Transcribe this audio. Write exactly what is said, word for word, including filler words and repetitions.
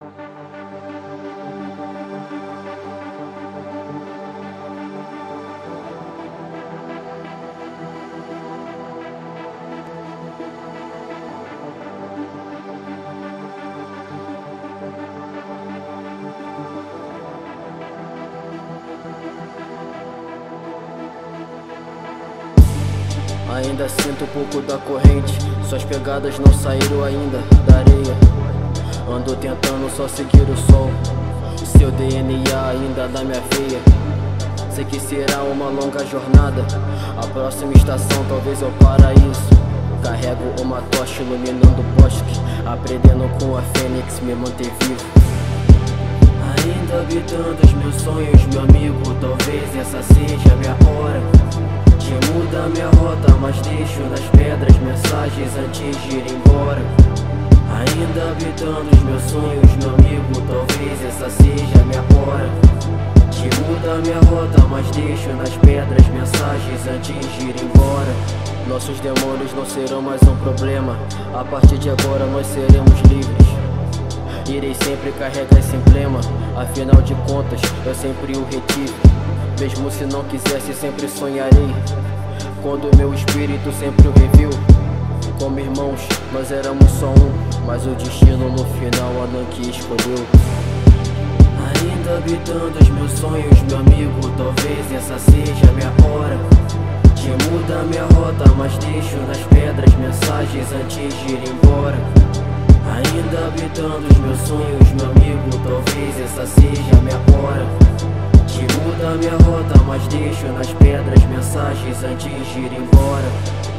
Ainda sinto um pouco da corrente, suas pegadas não saíram ainda da areia. Ando tentando só seguir o sol, seu D N A ainda na minha veia. Sei que será uma longa jornada, a próxima estação talvez é o paraíso. Carrego uma tocha iluminando o bosque, aprendendo com a fênix me manter vivo. Ainda habitando os meus sonhos, meu amigo, talvez essa seja a minha hora de mudar minha rota, mas deixo nas pedras mensagens antes de ir embora. Ainda habitando os meus sonhos, meu amigo, talvez essa seja a minha hora de mudar minha rota, mas deixo nas pedras mensagens antes de ir embora. Nossos demônios não serão mais um problema, a partir de agora nós seremos livres. Irei sempre carregar esse emblema, afinal de contas eu sempre o retive. Mesmo se não quisesse, sempre sonharei, quando meu espírito sempre o reviu. Como irmãos, nós éramos só um, mas o destino no final a Nanki escolheu. Ainda habitando os meus sonhos, meu amigo, talvez essa seja a minha hora de mudar minha rota, mas deixo nas pedras mensagens antes de ir embora. Ainda habitando os meus sonhos, meu amigo, talvez essa seja a minha hora de mudar minha rota, mas deixo nas pedras mensagens antes de ir embora.